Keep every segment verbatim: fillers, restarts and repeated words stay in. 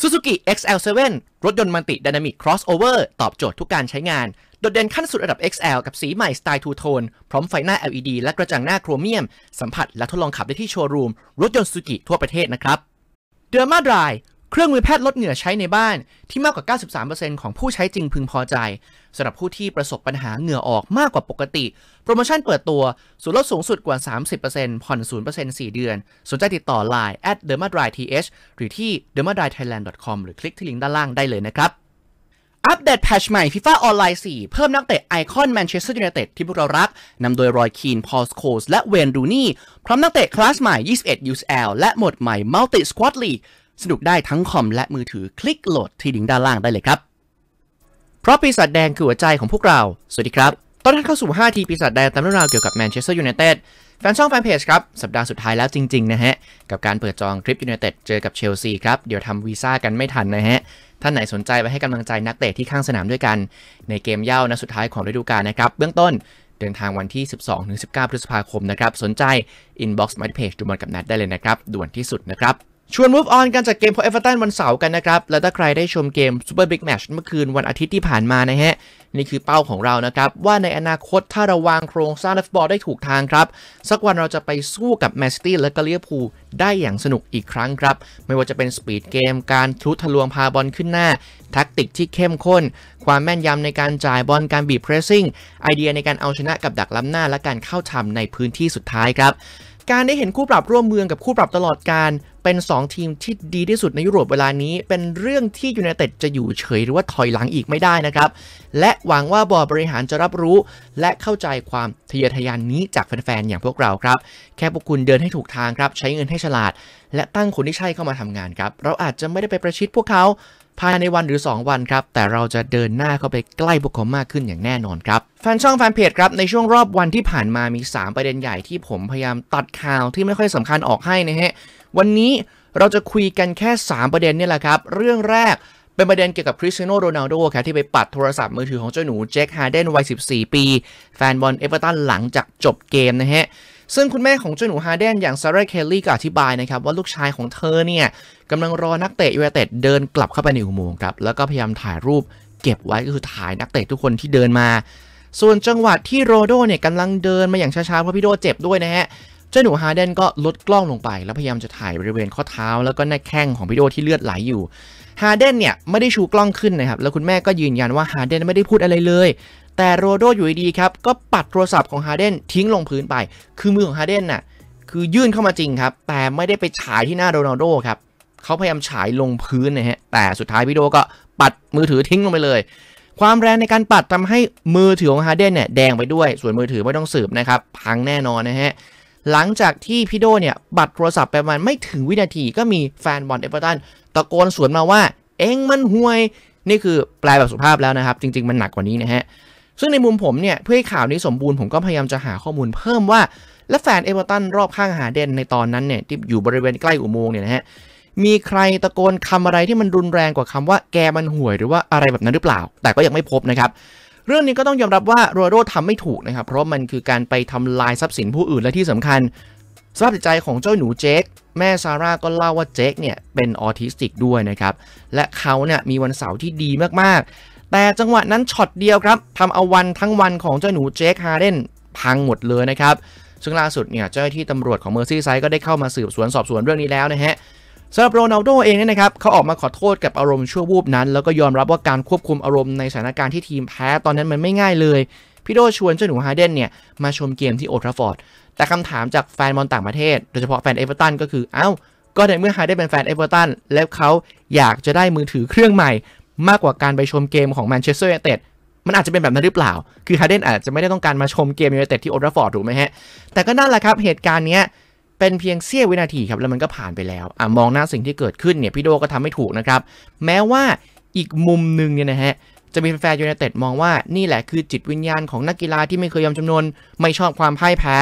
Suzuki เอ็กซ์ แอล เซเว่น รถยนต์มัลติไดนามิก crossover ตอบโจทย์ทุกการใช้งานโดดเด่นขั้นสุดระดับ เอ็กซ์ แอล กับสีใหม่สไตล์ทูโทนพร้อมไฟหน้า แอล อี ดี และกระจังหน้าโครเมียมสัมผัสและทดลองขับได้ที่โชว์รูมรถยนต์ Suzuki ทั่วประเทศนะครับ Derma Dry เครื่องมือแพทย์ลดเหงื่อใช้ในบ้านที่มากกว่า เก้าสิบสามเปอร์เซ็นต์ ของผู้ใช้จริงพึงพอใจสำหรับผู้ที่ประสบปัญหาเหงื่อออกมากกว่าปกติโปรโมชั่นเปิดตัวส่วนลดสูงสุดกว่า สามสิบเปอร์เซ็นต์ ผ่อน ศูนย์เปอร์เซ็นต์ สี่เดือนสนใจติดต่อ ไลน์ แอท เดอร์มาดราย ที เอช หรือที่ เดอร์มาดรายไทยแลนด์ ดอท คอม หรือคลิกที่ลิงก์ด้านล่างได้เลยนะครับอัปเดตแพทช์ใหม่ FIFA Online สี่เพิ่มนักเตะไอคอนแมนเชสเตอร์ยูไนเต็ดที่พวกเรารักนำโดยรอยคีนพอลสโคลส์และเวนรูนี่พร้อมนักเตะคลาสใหม่ ยี่สิบเอ็ด ยู ซี แอล และโหมดใหม่ Multi Squad League สนุกได้ทั้งคอมและมือถือคลิกโหลดที่ลิงก์ด้านล่างได้เลยครับเพราะปีศาจแดงคือหัวใจของพวกเราสวัสดีครับต้อนรับเข้าสู่ห้าทีปีศาจแดงตามเรื่องราวเกี่ยวกับแมนเชสเตอร์ยูไนเต็ดแฟนช่องแฟนเพจครับสัปดาห์สุดท้ายแล้วจริงๆนะฮะกับการเปิดจองทริปยูไนเต็ดเจอกับเชลซีครับเดี๋ยวทำวีซ่ากันไม่ทันนะฮะท่านไหนสนใจไปให้กำลังใจนักเตะที่ข้างสนามด้วยกันในเกมเหย้านัดสุดท้ายของฤดูกาลนะครับเบื้องต้นเดินทางวันที่ สิบสองถึงสิบเก้า พฤษภาคมนะครับสนใจ inbox มาที่เพจดูบอลกับนัดได้เลยนะครับด่วนที่สุดนะครับชวน move on กันจากเกมพอเอเวอร์ตันวันเสาร์กันนะครับแล้วถ้าใครได้ชมเกม Super Big Match เมื่อคืนวันอาทิตย์ที่ผ่านมานะฮะนี่คือเป้าของเรานะครับว่าในอนาคตถ้าเราวางโครงสร้างฟุตบอลได้ถูกทางครับสักวันเราจะไปสู้กับแมนซิตี้และก็ลิเวอร์พูลได้อย่างสนุกอีกครั้งครับไม่ว่าจะเป็นสปีดเกมการทะลุทะลวงพาบอลขึ้นหน้าแท็กติกที่เข้มข้นความแม่นยำในการจ่ายบอลการบีบเพรสซิ่งไอเดียในการเอาชนะกับดักล้ำหน้าและการเข้าทำในพื้นที่สุดท้ายครับการได้เห็นคู่ปรับร่วมเมืองกับคู่ปรับตลอดการเป็นสองทีมที่ดีที่สุดในยุโรปเวลานี้เป็นเรื่องที่ยูไนเต็ดจะอยู่เฉยหรือว่าถอยหลังอีกไม่ได้นะครับและหวังว่าบอร์ดบริหารจะรับรู้และเข้าใจความทะเยอทะยานนี้จากแฟนๆอย่างพวกเราครับแค่พวกคุณเดินให้ถูกทางครับใช้เงินให้ฉลาดและตั้งคนที่ใช่เข้ามาทำงานครับเราอาจจะไม่ได้ไปประชิดพวกเขาภายในวันหรือสองวันครับแต่เราจะเดินหน้าเข้าไปใกล้พวกเขามากขึ้นอย่างแน่นอนครับแฟนช่องแฟนเพจครับในช่วงรอบวันที่ผ่านมามีสามประเด็นใหญ่ที่ผมพยายามตัดข่าวที่ไม่ค่อยสำคัญออกให้นะฮะวันนี้เราจะคุยกันแค่สามประเด็นนี่แหละครับเรื่องแรกเป็นประเด็นเกี่ยวกับคริสเตียโนโรนัลโดครับที่ไปปัดโทรศัพท์มือถือของเจ้าหนูเจคฮาร์เดนวัยสิบสี่ปีแฟนบอลเอเวอร์ตันหลังจากจบเกมนะฮะซึ่งคุณแม่ของเจ้าหนูฮาร์เดนอย่างซาร่าเคลลี่ก็อธิบายนะครับว่าลูกชายของเธอเนี่ยกำลังรอนักเตะยูไนเต็ดเดินกลับเข้าไปในอุโมงค์ครับแล้วก็พยายามถ่ายรูปเก็บไว้ก็คือถ่ายนักเตะทุกคนที่เดินมาส่วนจังหวะที่โรโดเนี่ยกำลังเดินมาอย่างช้าๆเพราะพี่โดเจ็บด้วยนะฮะเจ้าหนูฮาร์เดนก็ลดกล้องลงไปแล้วพยายามจะถ่ายบริเวณข้อเท้าแล้วก็หน้าแข้งของพี่โดที่เลือดไหลอยู่ฮาร์เดนเนี่ยไม่ได้ชูกล้องขึ้นนะครับแล้วคุณแม่ก็ยืนยันว่าฮาร์เดนไม่ได้พูดอะไรเลยแต่โรโดอยู่ดีๆครับก็ปัดโทรศัพท์ของฮาร์เดนทิ้งลงพื้นไปคือมือของฮาร์เดนน่ะคือยื่นเข้ามาจริงครับแต่ไม่ได้ไปฉายที่หน้าโรนัลโดครับเขาพยายามฉายลงพื้นนะฮะแต่สุดท้ายพี่โดก็ปัดมือถือทิ้งลงไปเลยความแรงในการปัดทำให้มือถือของฮาร์เดนเนี่ยแดงไปด้วยส่วนมือถือไม่ต้องสืบนะครับพังแน่นอนนะฮะหลังจากที่พี่โดเนี่ยบัดโทรศัพท์ไปประมาณไม่ถึงวินาทีก็มีแฟนบอลเอเวอร์ตันตะโกนสวนมาว่าเอ็งมันห่วยนี่คือแปลแบบสุภาพแล้วนะครับจริงๆมันหนักกว่านี้นะฮะซึ่งในมุมผมเนี่ยเพื่อให้ข่าวนี้สมบูรณ์ผมก็พยายามจะหาข้อมูลเพิ่มว่าและแฟนเอเวอร์ตันรอบข้างฮาร์เดนในตอนนั้นเนี่ยที่อยู่บริเวณใกล้อุโมงค์เนี่ยนะฮะมีใครตะโกนคำอะไรที่มันรุนแรงกว่าคำว่าแกมันห่วยหรือว่าอะไรแบบนั้นหรือเปล่าแต่ก็ยังไม่พบนะครับเรื่องนี้ก็ต้องยอมรับว่าโรนัลโดทำไม่ถูกนะครับเพราะมันคือการไปทำลายทรัพย์สินผู้อื่นและที่สำคัญสภาพจิตใจของเจ้าหนูเจคแม่ซาร่าก็เล่าว่าเจคเนี่ยเป็นออทิสติกด้วยนะครับและเขาเนี่ยมีวันเสาร์ที่ดีมากๆแต่จังหวะนั้นช็อตเดียวครับทำเอาวันทั้งวันของเจ้าหนูเจคฮาร์เดนพังหมดเลยนะครับซึ่งล่าสุดเนี่ยเจ้าหน้าที่ตำรวจของเมอร์ซี่ไซด์ก็ได้เข้ามาสืบสวนสอบสวนเรื่องนี้แล้วนะฮะสำหรับโรนัลโดเองเนี่ยนะครับเขาออกมาขอโทษกับอารมณ์ชั่ววูบนั้นแล้วก็ยอมรับว่าการควบคุมอารมณ์ในสถานการณ์ที่ทีมแพ้ตอนนั้นมันไม่ง่ายเลยพี่โดชวนเจ้าหนูฮาร์เดนเนี่ยมาชมเกมที่โอลด์แทราฟฟอร์ดแต่คำถามจากแฟนบอลต่างประเทศโดยเฉพาะแฟนเอเวอร์ตันก็คือเอ้าก็ในเมื่อฮาร์เดนเป็นแฟนเอเวอร์ตันแล้วเขาอยากจะได้มือถือเครื่องใหม่มากกว่าการไปชมเกมของแมนเชสเตอร์ยูไนเต็ดมันอาจจะเป็นแบบนั้นหรือเปล่าคือฮาร์เดนอาจจะไม่ได้ต้องการมาชมเกมยูไนเต็ดที่โอลด์แทราฟฟอร์ดถูกไหมฮะแต่ก็นั่นแหละครับเหตุการณ์นี้เป็นเพียงเสี้ยววินาทีครับแล้วมันก็ผ่านไปแล้วอ่ะมองหน้าสิ่งที่เกิดขึ้นเนี่ยพี่โดก็ทำไม่ถูกนะครับแม้ว่าอีกมุมหนึ่งเนี่ยนะฮะจะมีแฟนยูไนเต็ดมองว่านี่แหละคือจิตวิญญาณของนักกีฬาที่ไม่เคยยอมจำนนไม่ชอบความพ่ายแพ้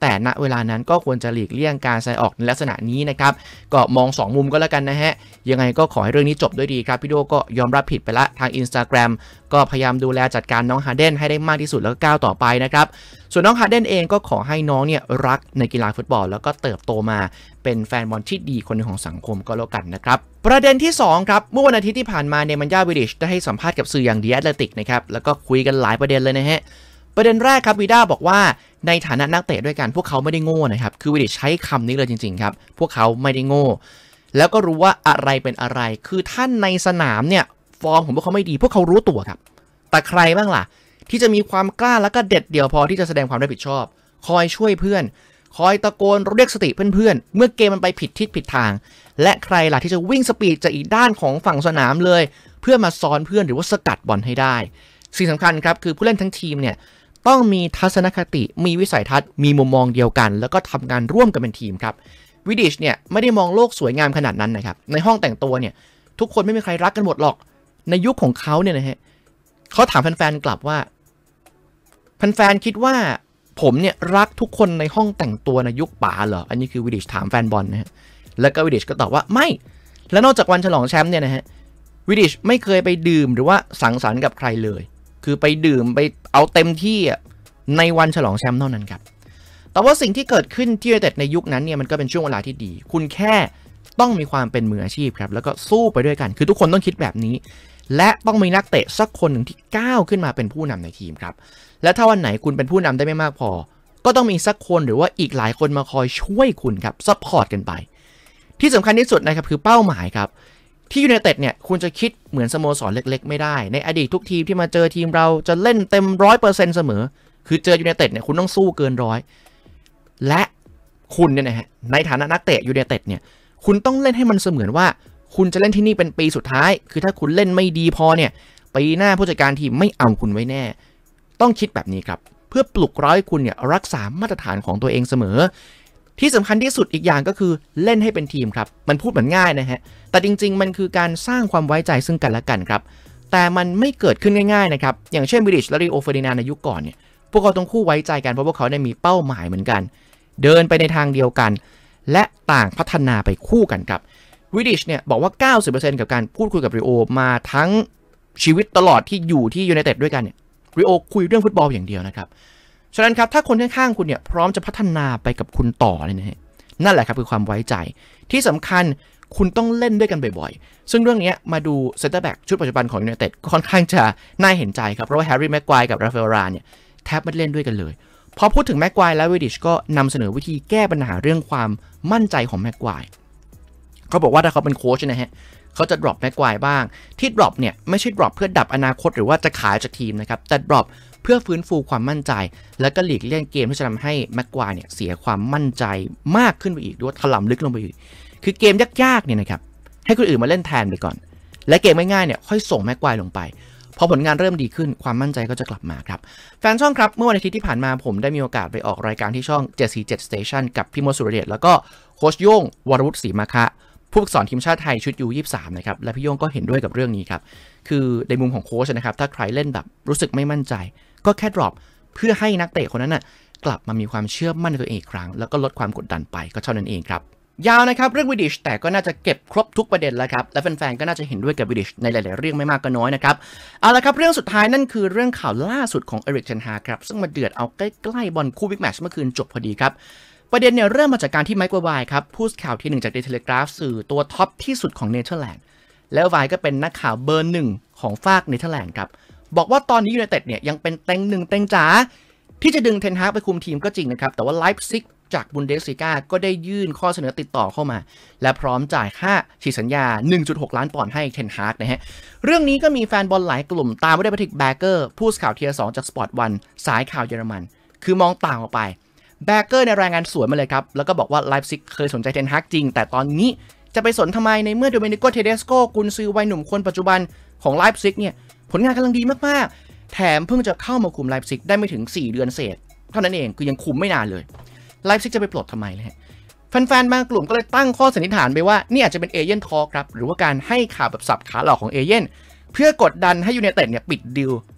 แต่ณเวลานั้นก็ควรจะหลีกเลี่ยงการแสดงออกในลักษณะนี้นะครับก็มองสองมุมก็แล้วกันนะฮะยังไงก็ขอให้เรื่องนี้จบด้วยดีครับพี่โดก็ยอมรับผิดไปละทาง Instagram ก็พยายามดูแลจัดการน้องฮาร์เดนให้ได้มากที่สุดแล้วก็ก้าวต่อไปนะครับส่วนน้องฮาร์เดนเองก็ขอให้น้องเนี่ยรักในกีฬาฟุตบอลแล้วก็เติบโตมาเป็นแฟนบอลที่ดีคนหนึ่งของสังคมก็แล้วกันนะครับประเด็นที่สองครับเมื่อวันอาทิตย์ที่ผ่านมาเนมันยาวิดิชได้ให้สัมภาษณ์กับสื่ออย่าง The Athletic นะครับแล้วก็คุยกันหลายประเด็นเลยนะฮะประเด็นแรกครับวิด้าบอกว่าในฐานะนักเตะด้วยกันพวกเขาไม่ได้โง่นะครับคือวิดิชใช้คำนี้เลยจริงๆครับพวกเขาไม่ได้โง่แล้วก็รู้ว่าอะไรเป็นอะไรคือท่านในสนามเนี่ยฟอร์มของพวกเขาไม่ดีพวกเขารู้ตัวครับแต่ใครบ้างล่ะที่จะมีความกล้าและก็เด็ดเดี่ยวพอที่จะแสดงความรับผิดชอบคอยช่วยเพื่อนคอยตะโกนเรียกสติเพื่อนๆเมื่อเกมมันไปผิดทิศผิดทางและใครล่ะที่จะวิ่งสปีดจากอีกด้านของฝั่งสนามเลยเพื่อมาซ้อนเพื่อนหรือว่าสกัดบอลให้ได้สิ่งสำคัญครับคือผู้เล่นทั้งทีมเนี่ยต้องมีทัศนคติมีวิสัยทัศน์มีมุมมองเดียวกันแล้วก็ทำงานร่วมกันเป็นทีมครับวิดิชเนี่ยไม่ได้มองโลกสวยงามขนาดนั้นนะครับในห้องแต่งตัวเนี่ยทุกคนไม่มีใครรักกันหมดหรอกในยุคของเขาเนี่ยนะฮะเขาถามแฟนๆกลับว่าแฟนๆคิดว่าผมเนี่ยรักทุกคนในห้องแต่งตัวในยุคป๋าเหรออันนี้คือวิดิชถามแฟนบอลนะฮะแล้วก็วิดิชก็ตอบว่าไม่และนอกจากวันฉลองแชมป์เนี่ยนะฮะวิดิชไม่เคยไปดื่มหรือว่าสังสรรค์กับใครเลยคือไปดื่มไปเอาเต็มที่ในวันฉลองแชมป์เท่านั้นครับแต่ว่าสิ่งที่เกิดขึ้นที่ยูไนเต็ดในยุคนั้นเนี่ยมันก็เป็นช่วงเวลาที่ดีคุณแค่ต้องมีความเป็นมืออาชีพครับแล้วก็สู้ไปด้วยกันคือทุกคนต้องคิดแบบนี้และต้องมีนักเตะสักคนหนึ่งที่ก้าวขึ้นมาเป็นผู้นำในทีมครับและถ้าวันไหนคุณเป็นผู้นำได้ไม่มากพอก็ต้องมีสักคนหรือว่าอีกหลายคนมาคอยช่วยคุณครับซัพพอร์ตกันไปที่สำคัญที่สุดนะครับคือเป้าหมายครับที่ยูไนเต็ดเนี่ยคุณจะคิดเหมือนสโมสรเล็กๆไม่ได้ในอดีตทุกทีมที่มาเจอทีมเราจะเล่นเต็ม ร้อยเปอร์เซ็นต์ เสมอคือเจอยูไนเต็ดเนี่ยคุณต้องสู้เกินร้อยและคุณเนี่ยนะฮะในฐานะนักเตะยูไนเต็ดเนี่ยคุณต้องเล่นให้มันเสมือนว่าคุณจะเล่นที่นี่เป็นปีสุดท้ายคือถ้าคุณเล่นไม่ดีพอเนี่ยปีหน้าผู้จัดการทีมไม่เอาคุณไว้แน่ต้องคิดแบบนี้ครับเพื่อปลุกเร้าให้คุณเนี่ยรักษามาตรฐานของตัวเองเสมอที่สำคัญที่สุดอีกอย่างก็คือเล่นให้เป็นทีมครับมันพูดเหมือนง่ายนะฮะแต่จริงๆมันคือการสร้างความไว้ใจซึ่งกันและกันครับแต่มันไม่เกิดขึ้นง่ายๆนะครับอย่างเช่นวิดิชและริโอเฟอร์ดินานด์ในยุคก่อนเนี่ยพวกเขาต้องคู่ไว้ใจกันเพราะพวกเขาได้มีเป้าหมายเหมือนกันเดินไปในทางเดียวกันและต่างพัฒนาไปคู่กันครับวิดิชเนี่ยบอกว่า เก้าสิบเปอร์เซ็นต์ กับการพูดคุยกับริโอมาทั้งชีวิตตลอดที่อยู่ที่ยูไนเต็ดด้วยกันเนี่ยริโอคุยเรื่องฟุตบอลอย่างเดียวนะครับฉะนั้นครับถ้าคนข้างๆคุณเนี่ยพร้อมจะพัฒนาไปกับคุณต่อเลยนะฮะนั่นแหละครับคือความไว้ใจที่สำคัญคุณต้องเล่นด้วยกันบ่อยๆซึ่งเรื่องนี้มาดูเซนเตอร์แบ็กชุดปัจจุบันของยูไนเต็ดก็ค่อนข้างจะน่าเห็นใจครับเพราะว่าแฮร์รี่แม็กควายกับราฟาเอลวารานเนี่ยแทบไม่เล่นด้วยกันเลยพอพูดถึงแม็กควายและวิดิชก็นำเสนอวิธีแก้ปัญหาเรื่องความมั่นใจของแม็กควายเขาบอกว่าถ้าเขาเป็นโค้ชนะฮะเขาจะดรอปแม็กควายบ้างที่ดรอปเนี่ยไม่ใช่ดรอปเพื่อดับอนาคตหรือว่าจะขายจากทีมนะครับแต่ดรอปเพื่อฟื้นฟูความมั่นใจและก็หลีกเลี่ยงเกมที่จะทำให้แม็กควายเนี่ยเสียความมั่นใจมากขึ้นไปอีกด้วยถล่มลึกลงไปอีกคือเกมยากๆเนี่ยนะครับให้คนอื่นมาเล่นแทนไปก่อนและเกมง่ายๆเนี่ยค่อยส่งแม็กควายลงไปพอผลงานเริ่มดีขึ้นความมั่นใจก็จะกลับมาครับแฟนช่องครับเมื่อวันอาทิตย์ที่ผ่านมาผมได้มีโอกาสไปออกรายการที่ช่องเจ็ดสี่เจ็ด Station กับพี่มดสุรเดชแล้วก็โค้ชโย่งวรวุฒิศรีมาคะผู้ฝึกสอนทีมชาติไทยชุด ยู ยี่สิบสาม นะครับและพี่โย่งก็เห็นด้วยกับเรื่องนี้ครับคือในมุมของโค้ชนะครับถ้าใครเล่นแบบรู้สึกไม่มั่นใจก็แค่ดรอปเพื่อให้นักเตะคนนั้นน่ะกลับมามีความเชื่อมั่นในตัวเองอีกครั้งแล้วก็ลดความกดดันไปก็เท่านั้นเองครับยาวนะครับเรื่องวิดิชแต่ก็น่าจะเก็บครบทุกประเด็นแล้วครับและแฟนๆก็น่าจะเห็นด้วยกับวิดิชในหลายๆเรื่องไม่มากก็น้อยนะครับเอาละครับเรื่องสุดท้ายนั่นคือเรื่องข่าวล่าสุดของเอริก เทนฮากครับซึ่งมาเดือดเอาใกล้ๆบอลคู่บิ๊กแมตช์เมื่อคืนจบพอดีครับประเด็นเนี่ยเริ่มมาจากการที่ไมค์ ไวน์ครับผู้ข่าวที่หนึ่งจากเดอะเทเลกราฟสื่อตัวท็อปที่สุดของเนเธอร์แลนด์แล้วไวน์ก็เป็นนักข่าวเบอร์หนึ่งของฝากเนเธอร์แลนด์ครับบอกว่าตอนนี้ยูไนเต็ดเนี่ยยังเป็นเต็งหนึ่งเต็งจ๋าที่จะดึงเทนฮากไปคุมทีมก็จริงนะครับแต่ว่าไลฟ์ซิกจากบุนเดสลีกาก็ได้ยื่นข้อเสนอติดต่อเข้ามาและพร้อมจ่ายค่าฉีกสัญญา หนึ่งจุดหก ล้านปอนด์ให้เทนฮากนะฮะเรื่องนี้ก็มีแฟนบอลหลายกลุ่มตามไปด้วยแพทริกแบเกอร์ผู้ข่าวเทียร์สองจากสปอร์ตวันสายข่าวเยอรมันคือมองต่างออกไปแบเกอร์ในรายงานสวนมาเลยครับแล้วก็บอกว่าไลฟ์ซิกเคยสนใจเทนฮากจริงแต่ตอนนี้จะไปสนทำไมในเมื่อโดเมนิโกเทเดสโกกุนซือวัยหนุ่มคนปัจจุบันของไลฟ์ซิกเนี่ยผลงานกำลังดีมากๆแถมเพิ่งจะเข้ามาคุมไลฟ์ซิกได้ไม่ถึงสี่เดือนเศษเท่านั้นเองคือยังคุมไม่นานเลยไลฟ์ซิกจะไปปลดทำไมเลยฮะแฟนๆบางกลุ่มก็เลยตั้งข้อสันนิษฐานไปว่านี่อาจจะเป็นเอเย่นทอล์คครับหรือว่าการให้ข่าวแบบสับขาหลอกของเอเย่นเพื่อกดดันให้ยูไนเต็ดเนี่ยปิดดีล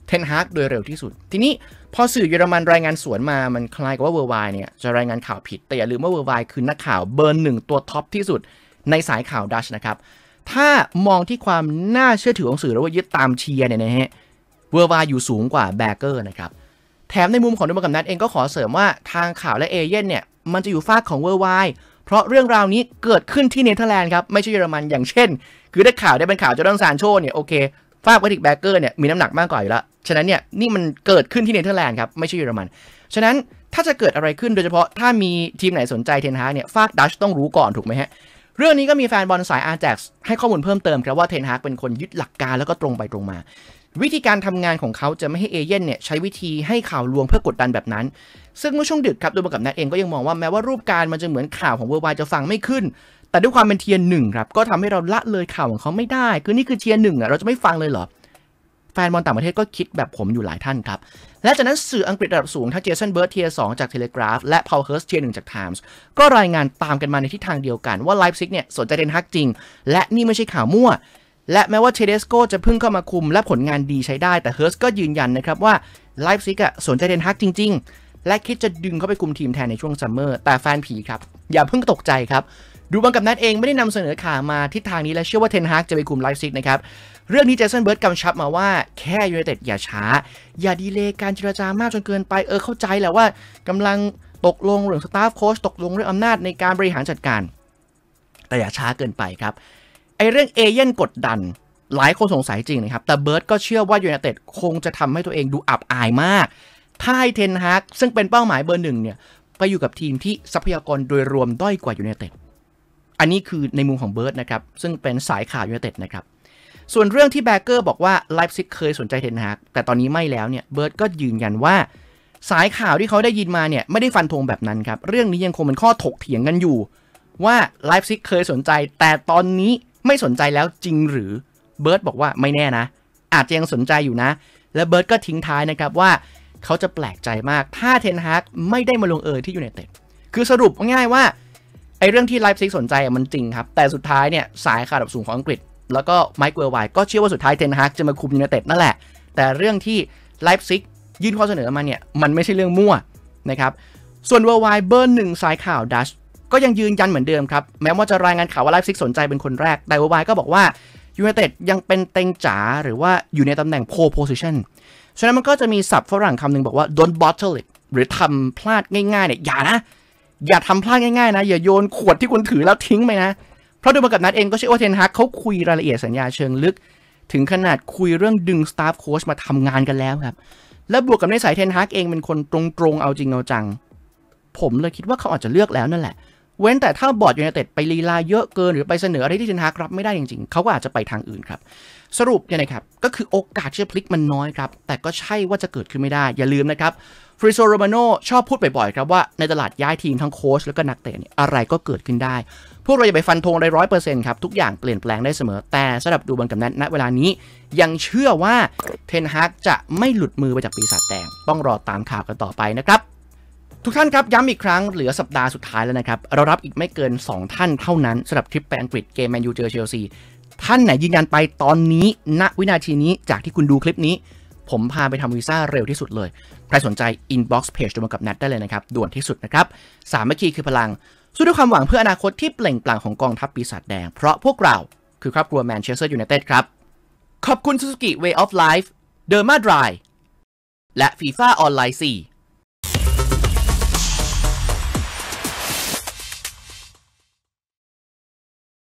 เทนฮากโดยเร็วที่สุดทีนี้พอสื่อเยอรมันรายงานสวนมามันคล้ายกับว่าเวอร์ไวเนี่ยจะรายงานข่าวผิดแต่อย่าลืมว่าเวอร์ไวคือนักข่าวเบอร์หนึ่งตัวท็อปที่สุดในสายข่าวดัชนะครับถ้ามองที่ความน่าเชื่อถือของสื่อแล้วว่ายึดตามเชียร์เนี่ยนะฮะเวอร์ไวอยู่สูงกว่าแบเกอร์นะครับแถมในมุมของโดมกับนัทเองก็ขอเสริมว่าทางข่าวและเอเย่นเนี่ยมันจะอยู่ฝากของเวอร์ไวเพราะเรื่องราวนี้เกิดขึ้นที่เนเธอร์แลนด์ครับไม่ใช่เยอรมันอย่างเช่นคือได้ข่าวได้เป็นข่าวจอร์แดนซานโชเนี่ยโอเคฝากวัตถิกแบเกอร์เนี่ยมีน้ำหนักมากกว่าอยู่แล้วฉะนั้นเนี่ยนี่มันเกิดขึ้นที่เนเธอร์แลนด์ครับไม่ใช่เยอรมันฉะนั้นถ้าจะเกิดอะไรขึ้นโดยเฉพาะถ้ามีทีมไหนสนใจเทนฮากเนี่ยฝากดัชต้องรู้ก่อนถูกไหมฮะเรื่องนี้ก็มีแฟนบอลสายอาร์แจ็กซ์ให้ข้อมูลเพิ่มเติมครับว่าเทนฮากเป็นคนยึดหลักการแล้วก็ตรงไปตรงมาวิธีการทำงานของเขาจะไม่ให้เอเย่นเนี่ยใช้วิธีให้ข่าวลวงเพื่อกดดันแบบนั้นซึ่งเมื่อช่วงดึกครับโดยกับนัทเองก็ยังมองว่าแม้ว่ารูปการมันจะเหมือนข่าวของเวอร์ไวจะฟังไม่ขึ้นแต่ด้วยความเป็นเทียร์หนึ่งครับก็ทำให้เราละเลยข่าวของเขาไม่ได้คือนี่คือเทียร์หนึ่งอ่ะเราจะไม่ฟังเลยเหรอแฟนบอลต่างประเทศก็คิดแบบผมอยู่หลายท่านครับและจากนั้นสื่ออังกฤษระดับสูงทั้งเจสันเบิร์ดเทียร์สองจากเทเลกราฟและพอลเฮิร์สเทียร์หนึ่งจากไทมส์ก็รายงานตามกันมาในทิศทางเดียวกันว่าไลฟ์ซิกเนี่ยสนใจเทนฮากจริงและนี่ไม่ใช่ข่าวมั่วและแม้ว่าเทเดสโกจะเพิ่งเข้ามาคุมและผลงานดีใช้ได้แต่เฮิร์สก็ยืนยันนะครับว่าไลฟ์ซิกสนใจเทนฮากจริงๆและคิดจะดึงเข้าไปคุมทีมแทนในช่วงซัมเมอร์แต่แฟนผีครับอย่าเพิ่งตกใจครับดูบังกับนัทเองไม่ได้นำเสนอข่าวมาทิศทางนี้และเชื่อว่าเทนฮากจะไปคุมไลฟ์ซิกนะครับเรื่องนี้เจสันเบิร์ดกำชับมาว่าแค่ยูไนเต็ดอย่าช้าอย่าดีเลย์การเจรจามากจนเกินไปเออเข้าใจแหละว่ากำลังตกลงเรื่องสตาฟโค้ชตกลงเรื่องอำนาจในการบริหารจัดการแต่อย่าช้าเกินไปครับไอเรื่องเอเย่นกดดันหลายคนสงสัยจริงนะครับแต่เบิร์ดก็เชื่อว่ายูไนเต็ดคงจะทำให้ตัวเองดูอับอายมากถ้าให้เทนฮากซึ่งเป็นเป้าหมายเบอร์หนึ่งเนี่ยไปอยู่กับทีมที่ทรัพยากรโดยรวมด้อยกว่ายูไนเต็ดอันนี้คือในมุมของเบิร์ดนะครับซึ่งเป็นสายข่าวยูไนเต็ดนะครับส่วนเรื่องที่แบเกอร์บอกว่าไลฟ์ซิกเคยสนใจเทนฮากแต่ตอนนี้ไม่แล้วเนี่ยเบิร์ดก็ยืนยันว่าสายข่าวที่เขาได้ยินมาเนี่ยไม่ได้ฟันธงแบบนั้นครับเรื่องนี้ยังคงเป็นข้อถกเถียงกันอยู่ว่าไลฟ์ซิกเคยสนใจแต่ตอนนี้ไม่สนใจแล้วจริงหรือเบิร์ดบอกว่าไม่แน่นะอาจจะยังสนใจอยู่นะและเบิร์ดก็ทิ้งท้ายนะครับว่าเขาจะแปลกใจมากถ้าเทนฮากไม่ได้มาลงเอยที่ยูไนเต็ดคือสรุปง่ายว่าไอ้เรื่องที่ไลฟ์ซิกสนใจมันจริงครับแต่สุดท้ายเนี่ยสายข่าวระดับสูงของอังกฤษแล้วก็ไมค์เวอร์ไวก็เชื่อว่าสุดท้ายเทนฮากจะมาคุมยูไนเต็ดนั่นแหละแต่เรื่องที่ไลฟ์ซิกยื่นข้อเสนอมาเนี่ยมันไม่ใช่เรื่องมั่วนะครับส่วนเวอร์ไวเบอร์หนึ่งสายข่าวดัชก็ยังยืนยันเหมือนเดิมครับแม้ว่าจะรายงานข่าวว่าไลฟ์ซิกสนใจเป็นคนแรกแต่เวอร์ไวก็บอกว่ายูไนเต็ดยังเป็นเต็งจ๋าหรือว่าอยู่ในตำแหน่ง pole position ฉะนั้นมันก็จะมีศัพท์ฝรั่งคำหนึ่งบอกว่า don't bottle it หรือทำพลาดง่ายๆเนี่ยอย่านะอย่าทำพลาดง่ายๆนะอย่าโยนขวดที่คุณถือแล้วทิ้งไปนะเพราะดูมากับนัทเองก็เชื่อว่าเทนฮากเขาคุยรายละเอียดสัญญาเชิงลึกถึงขนาดคุยเรื่องดึงสตาฟโค้ชมาทำงานกันแล้วครับและบวกกับในสายเทนฮากเองเป็นคนตรงๆเอาจริงเอาจังผมเลยคิดว่าเขาอาจจะเลือกแล้วนั่นแหละเว้นแต่ถ้าบอร์ดยูไนเต็ดไปลีลาเยอะเกินหรือไปเสนออะไรที่เทนฮากรับไม่ได้จริงๆเขาก็อาจจะไปทางอื่นครับสรุปยังไงครับก็คือโอกาสที่จะพลิกมันน้อยครับแต่ก็ใช่ว่าจะเกิดขึ้นไม่ได้อย่าลืมนะครับฟริโซโรมาโนชอบพูดบ่อยๆครับว่าในตลาดย้ายทีมทั้งโค้ชแล้วก็นักเตะเนี่ยอะไรก็เกิดขึ้นได้พวกเราอย่าไปฟันธงอะไรร้อยเปอร์เซ็นต์ครับทุกอย่างเปลี่ยนแปลงได้เสมอแต่สำหรับดูบอลกับนัทณเวลานี้ยังเชื่อว่าเทนฮากจะไม่หลุดมือไปจากปีศาจแดงต้องรอตามข่าวกันต่อไปนะครับทุกท่านครับย้ำอีกครั้งเหลือสัปดาห์สุดท้ายแล้วนะครับเรารับอีกไม่เกินสองท่านเท่านั้นสำหรับทริปไปอังกฤษเกมแมนยูเจอเชลซีท่านไหนยืนยันไปตอนนี้ณวินาทีนี้จากที่คุณดูคลิปนี้ผมพาไปทำวีซ่าเร็วที่สุดเลยใครสนใจ inbox page ดูมากับนัทได้เลยนะครับด่วนที่สุดนะครับสามัคคีคือพลังสู้ด้วยความหวังเพื่ออนาคตที่เปล่งปลั่งของกองทัพปีศาจแดงเพราะพวกเราคือครอบครัวแมนเชสเตอร์ยูไนเต็ดครับขอบคุณ Suzuki Way of Life Derma Dry และ FIFA Online โฟร์